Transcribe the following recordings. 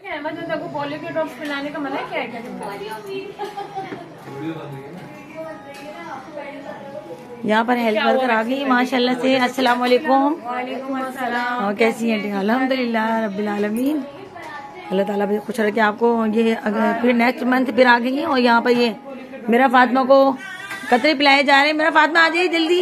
अहमद को पोलियो के ड्रॉप्स पिलाने का मना क्या है? यहाँ पर हेल्प वर्कर आ गई माशाल्लाह से। अस्सलाम वालेकुम। वालेकुम अस्सलाम। और कैसी हैं? अल्हम्दुलिल्लाह रब्बिल आलमीन। अल्लाह ताला भी खुश रखे आपको। ये अगर फिर नेक्स्ट मंथ फिर आ गई हैं। और यहाँ पर ये मेरा फातिमा को कतरे पिलाए जा रहे हैं। मेरा फातिमा आ जाइए जल्दी।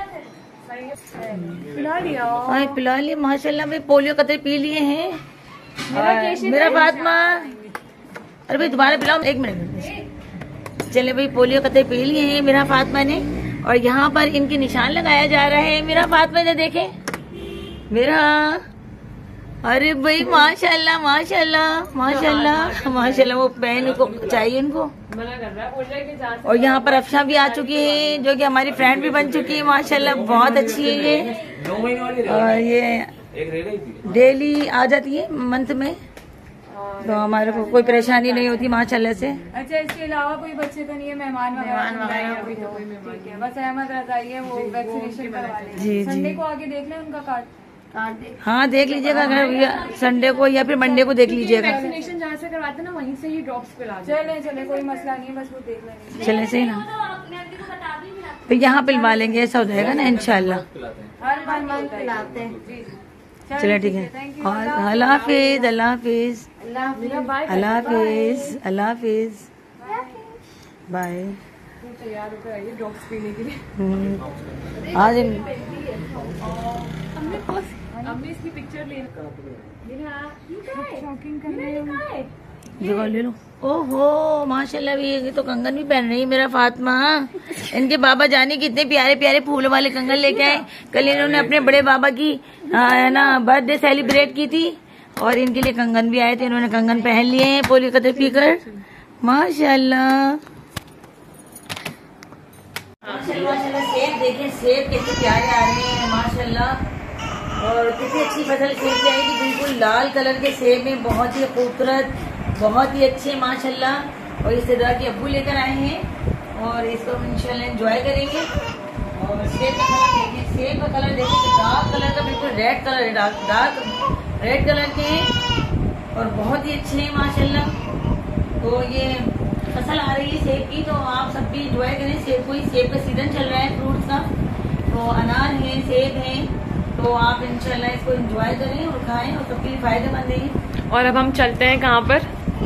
पिला लिया। हाँ पिला लिए माशाल्लाह में। पोलियो कतरे पी लिए हैं मेरा फातिमा। अरे भाई दोबारा पिलाओ, एक मिनट। चले भाई, पोलियो कतरे पी लिए हैं मेरा फातिमा ने। और यहाँ पर इनके निशान लगाया जा रहा है। मेरा फातिमा ने देखे मेरा। अरे भाई माशाल्लाह माशाल्लाह माशाल्लाह माशाल्लाह। वो बहन को चाहिए इनको। और यहाँ पर अफशा भी आ चुकी है जो कि हमारी फ्रेंड भी बन चुकी है माशाल्लाह। बहुत अच्छी है ये। और ये डेली आ जाती है मंथ में, तो हमारे को कोई परेशानी नहीं होती माशाल्लाह से। अच्छा, इसके अलावा कोई बच्चे तो नहीं है? मेहमान वगैरह बस अहमद रजा है, वो वैक्सीनेशन करवा लेंगे। जी संडे को आके देख लें उनका कार्ड। हाँ देख लीजिएगा, अगर संडे को या फिर मंडे को देख लीजिएगा। वैक्सीनेशन जहाँ से करवाते ना वहीं से ही ड्रॉप्स पिला। चले कोई मसला नहीं है, बस वो देख लेंगे। चले सही ना, तो यहाँ पिलवा लेंगे, ऐसा हो जाएगा ना इंशाल्लाह। हर मंथ पिलाते हैं। चलो ठीक है। और अल्लाह हाफिज अल्लाह हाफिज अल्लाह हाफिज अल्लाह हाफिज बाय। तैयार होकर आइए ड्रॉप्स पीने के लिए। आज हमने इसकी पिक्चर ले शॉकिंग करने जगह ले लो। ओहो माशाल्लाह, भी ये तो कंगन भी पहन रही है मेरा फातिमा। इनके बाबा जाने कितने प्यारे प्यारे फूलों वाले कंगन लेके आए। कल इन्होंने अपने बड़े बाबा की है ना बर्थडे सेलिब्रेट की थी और इनके लिए कंगन भी आए थे। इन्होंने कंगन पहन लिए हैं पोलियो कतरे पीकर माशाल्लाह। माशाल्लाह सेब देखें, सेब कितने प्यारे आ रहे हैं माशाल्लाह। और कितनी अच्छी फसल सेब की आएगी, बिल्कुल लाल कलर के सेब में, बहुत ही खूबसूरत, बहुत ही अच्छे माशाल्लाह। और इस तरह के अब्बू लेकर आए हैं और इसको हम इंशाल्लाह एंजॉय करेंगे। और सेब का कलर देखिए, सेब का कलर देखिए, डार्क कलर का, बिल्कुल रेड कलर है, डार्क रेड कलर के हैं और बहुत ही अच्छे हैं माशाल्लाह। तो ये फसल आ रही है सेब की, तो आप सब भी एंजॉय करें सेब को। सेब का सीजन चल रहा है फ्रूट्स का, तो अनार है, सेब है, तो आप इंशाल्लाह इसको एंजॉय करें और खाएं और सबके लिए फायदेमंद है। और अब हम चलते हैं कहाँ पर?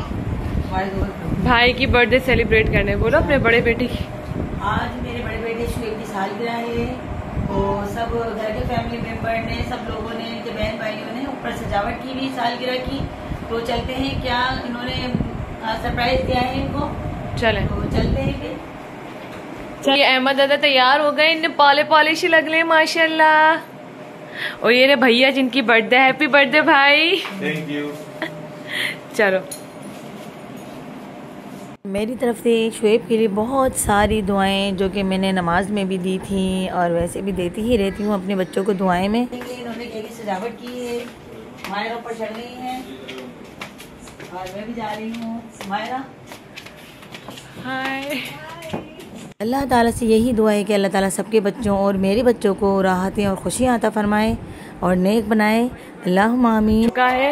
भाई की बर्थडे सेलिब्रेट करने। बोलो अपने बड़े बेटे की। आज मेरे बड़े बेटे शुएब की सालगिरह है, तो सब घर के फैमिली मेंबर ने, सब लोगों ने, इनके बहन भाइयों ने ऊपर सजावट की भी सालगिरह की। तो चलते हैं, क्या इन्होंने सरप्राइज दिया है इनको। चले तो चलते हैं फिर। चलिए, अहमद दादा तैयार हो गए, इन्हें पाले पॉलिश लग रहे माशाल्लाह। और ये रे भैया जिनकी बर्थडे, हैप्पी बर्थडे भाई। Thank you. चलो, मेरी तरफ से शुएब के लिए बहुत सारी दुआएं, जो कि मैंने नमाज में भी दी थी और वैसे भी देती ही रहती हूँ अपने बच्चों को दुआएं में। इन्होंने केक की सजावट की है, मायरा ऊपर चढ़ गई है और मैं भी जा रही हूँ। मायरा हाय। अल्लाह ताला से यही दुआ है कि अल्लाह ताला सबके बच्चों और मेरे बच्चों को राहतें और खुशियाँ अता फरमाए और नेक बनाए। अल्लाहुम्मा आमीन। का है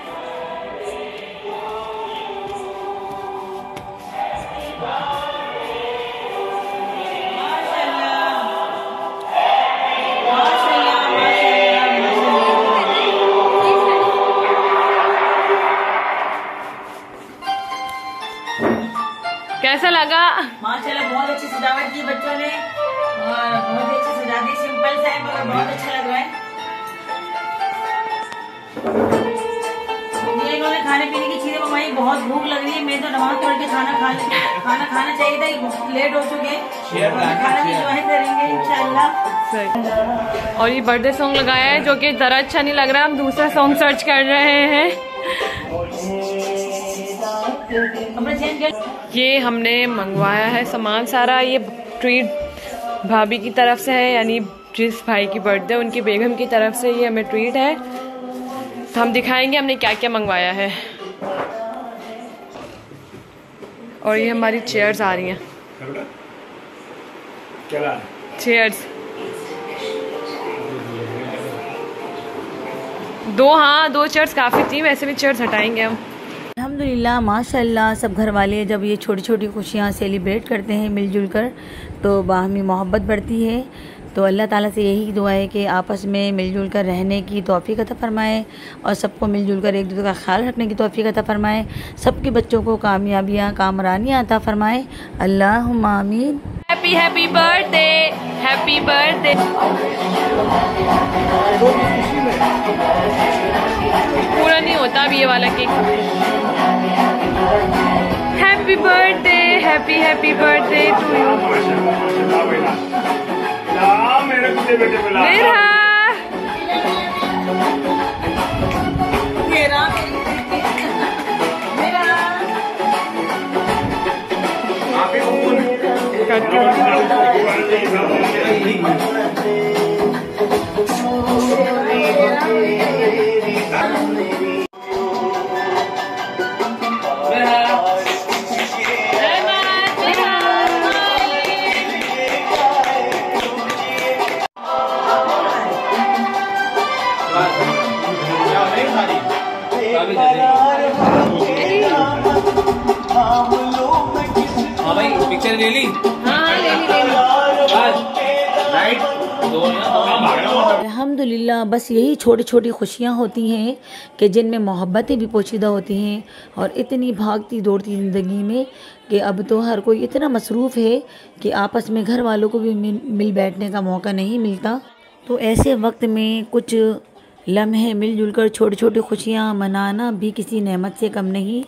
कैसा लगा? माशाल्लाह बहुत अच्छी सजावट की बच्चों ने और बहुत ही अच्छी सजा दी। सिंपल सा है मगर बहुत अच्छा लग रहा है। ये इन्होंने खाने पीने की चीजें मंगवाई, बहुत भूख लग रही है। मैं तो नमाज पढ़ के खाना खाना चाहिए था, लेट हो चुके हैं। खाना भी एंजॉय करेंगे इंशाल्लाह। और ये बर्थडे सॉन्ग लगाया है जो कि जरा अच्छा नहीं लग रहा। हम दूसरा सॉन्ग सर्च कर रहे हैं। ये हमने मंगवाया है सामान सारा। ये ट्रीट भाभी की तरफ से है, यानी जिस भाई की बर्थडे उनकी बेगम की तरफ से ये हमें ट्रीट है। तो हम दिखाएंगे हमने क्या क्या मंगवाया है। और ये हमारी चेयर्स आ रही हैं, चेयर्स दो। हाँ, 2 चेयर्स काफ़ी थी, वैसे भी चेयर्स हटाएंगे हम। अल्हम्दुलिल्लाह माशाल्लाह सब घर वाले जब ये छोटी छोटी खुशियाँ सेलिब्रेट करते हैं मिलजुल कर तो बाहमी मोहब्बत बढ़ती है। तो अल्लाह ताला से यही दुआ है कि आपस में मिलजुल कर रहने की तौफ़ीक़ अता फ़रमाए और सबको मिलजुल कर एक दूसरे का ख्याल रखने की तौफ़ीक़ अता फ़रमाए। सबके बच्चों को कामयाबियाँ कामरानियाँ अता फ़रमाए। अल्लाहुम्मा आमीन। Happy happy birthday, happy birthday. पूरा नहीं होता अब ये वाला cake. Happy birthday, happy happy birthday to you मेरा। हाँ भाई पिक्चर ले ली। हाँ ले ली। अल्हम्दुलिल्लाह बस यही छोटी छोटी खुशियाँ होती हैं कि जिनमें मोहब्बतें भी पोशीदा होती हैं और इतनी भागती दौड़ती ज़िंदगी में कि अब तो हर कोई इतना मसरूफ़ है कि आपस में घर वालों को भी मिल बैठने का मौका नहीं मिलता। तो ऐसे वक्त में कुछ लम्हे मिलजुल कर छोटी छोटी खुशियाँ मनाना भी किसी नेमत से कम नहीं।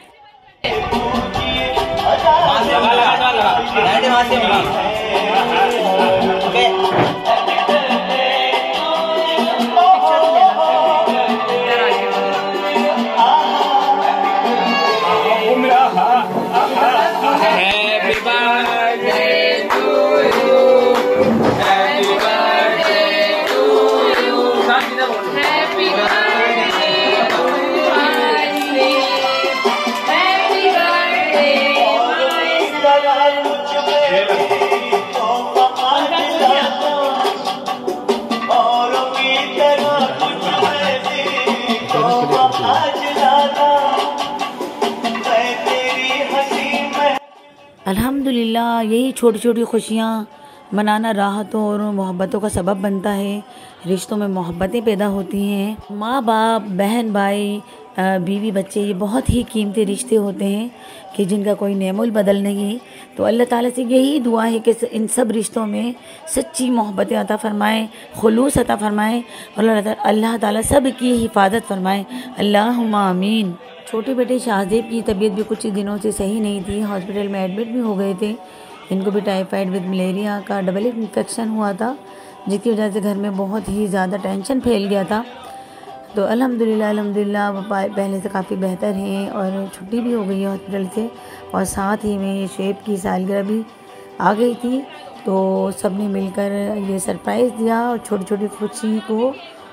अल्हम्दुलिल्लाह यही छोटी छोटी खुशियाँ मनाना राहतों और मोहब्बतों का सबब बनता है। रिश्तों में मोहब्बतें पैदा होती हैं। माँ बाप, बहन भाई, बीवी बच्चे ये बहुत ही कीमती रिश्ते होते हैं कि जिनका कोई नेमुल बदल नहीं। तो अल्लाह ताला से यही दुआ है कि इन सब रिश्तों में सच्ची मोहब्बतें अता फ़रमाए, खुलूस अता फ़रमाए और अल्लाह ताला सब की हिफाजत फ़रमाए। अल्लाहुम्मा आमीन। छोटे बेटे शाहज़ेब की तबीयत भी कुछ दिनों से सही नहीं थी, हॉस्पिटल में एडमिट भी हो गए थे। इनको भी टाइफाइड विद मलेरिया का डबल इन्फेक्शन हुआ था, जिसकी वजह से घर में बहुत ही ज़्यादा टेंशन फैल गया था। तो अल्हम्दुलिल्लाह वो पहले से काफ़ी बेहतर हैं और छुट्टी भी हो गई है हॉस्पिटल से। और साथ ही में शेब की सालगिरह भी आ गई थी, तो सब ने मिलकर ये सरप्राइज़ दिया और छोटी छोटी खुशी को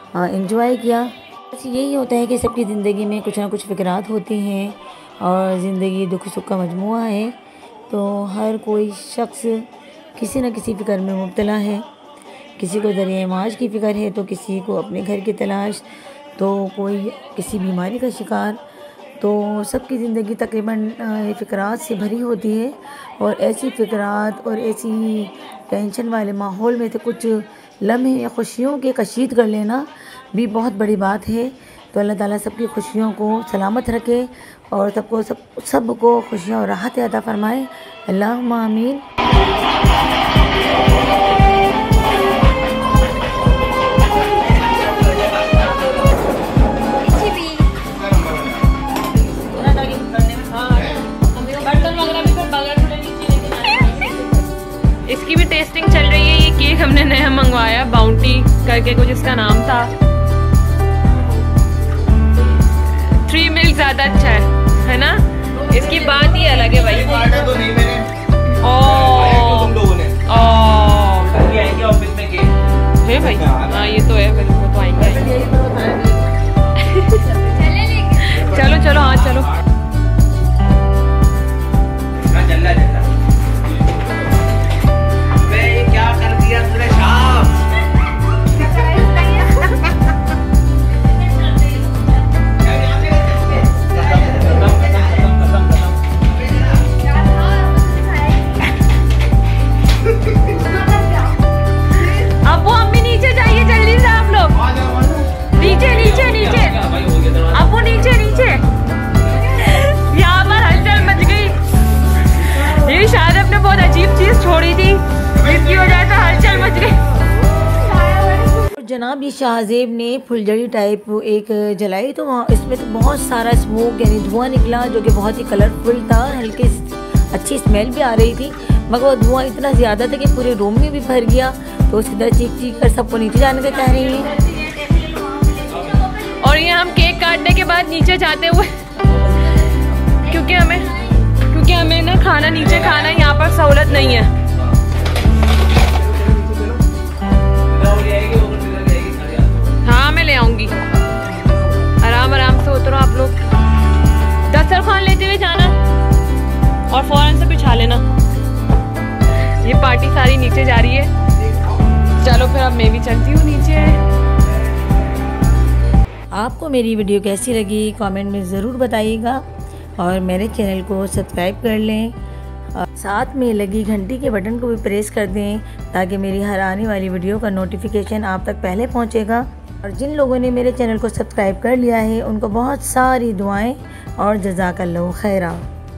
एंजॉय किया। यही होता है कि सबकी ज़िंदगी में कुछ ना कुछ फ़िक्रात होती हैं और ज़िंदगी दुख सुख का मजमुआ है। तो हर कोई शख्स किसी न किसी फ़िक्र में मुब्तला है। किसी को ज़रिए माश की फ़िक्र है, तो किसी को अपने घर की तलाश, तो कोई किसी बीमारी का शिकार। तो सबकी ज़िंदगी तकरीबन फ़िक्रात से भरी होती है और ऐसी फ़िक्रात और ऐसी टेंशन वाले माहौल में तो कुछ लम्हे खुशियों के कशीद कर लेना भी बहुत बड़ी बात है। तो अल्लाह ताला सबकी खुशियों को सलामत रखे और सबको खुशियाँ और राहत अता फ़रमाए। अल्लाहुम्मा आमीन। इसकी भी टेस्टिंग चल रही है। ये केक हमने नया मंगवाया, बाउंटी करके कुछ इसका नाम था। 3 मिल्क ज्यादा अच्छा है ना? इसकी बात ही अलग है भाई। है भाई, हाँ ये तो है, वो तो आएंगे। चलो चलो, हाँ चलो। क्या कर दिया तूने शाम? जनाब ये शाहजेब ने फुलझड़ी टाइप एक जलाई, तो वहाँ इसमें तो बहुत सारा स्मोक यानी धुआं निकला, जो कि बहुत ही कलरफुल था, हल्की अच्छी स्मेल भी आ रही थी, मगर वो धुआं इतना ज़्यादा था कि पूरे रूम में भी भर गया। तो उसकी तरह चीख चीख कर सबको नीचे जाने का कह रही है। और ये हम केक काटने के बाद नीचे जाते हुए क्योंकि हमें ना खाना नीचे खाना, यहाँ पर सहूलत नहीं है। हाँ मैं ले आऊंगी, आराम से उतरो आप लोग, दस्तरखान लेते हुए जाना और फौरन से बिछा लेना। ये पार्टी सारी नीचे जा रही है। चलो फिर अब मैं भी चलती हूँ नीचे। आपको मेरी वीडियो कैसी लगी कमेंट में ज़रूर बताइएगा और मेरे चैनल को सब्सक्राइब कर लें, साथ में लगी घंटी के बटन को भी प्रेस कर दें ताकि मेरी हर आने वाली वीडियो का नोटिफिकेशन आप तक पहले पहुंचेगा। और जिन लोगों ने मेरे चैनल को सब्सक्राइब कर लिया है उनको बहुत सारी दुआएं और जज़ाकल्लाहु खैरा।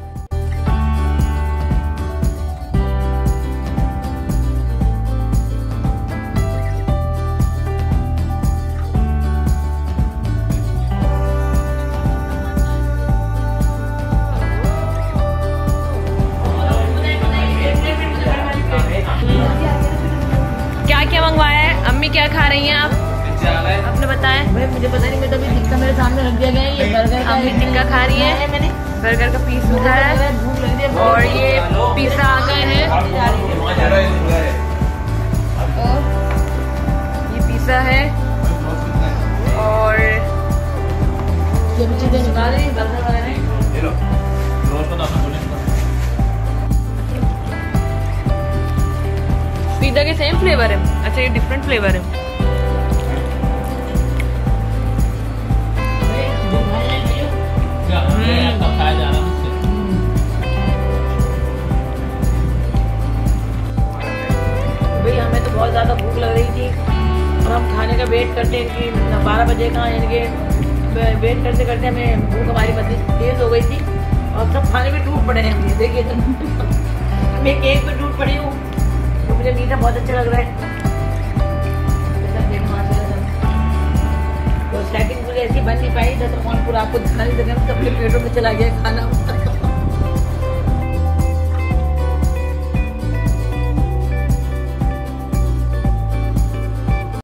मंगवाया है अम्मी, क्या खा रही हैं आप? आपने बताया? मुझे पता नहीं, मैं तो अभी टिक्का मेरे सामने रख दिया गया है। ये बर्गर का अम्मी टिक्का खा रही है, मैंने बर्गर का पीस उठाया है और ये पिज़्ज़ा आ गए हैं। ये पिज़्ज़ा है और ये भी चीजें निकाल रही बर्गर वगैरह। पिज़्ज़ा के सेम फ्लेवर है? अच्छा ये डिफरेंट फ्लेवर है। भाई हमें तो बहुत ज़्यादा भूख लग रही थी और हम खाने का वेट करते हैं कि 12 बजे का, यानी कि वेट करते करते हमें भूख हमारी तेज़ हो गई थी और सब खाने में टूट पड़े हैं। देखिए तो मैं केक पे टूट पड़ी हूँ, तो मुझे मीठा बहुत अच्छा लग रहा है। तो सेटिंग पूरी ऐसी बन नहीं पाई, तो पूरा आपको दिखा नहीं सके, तो अपने पेटों में चला गया खाना।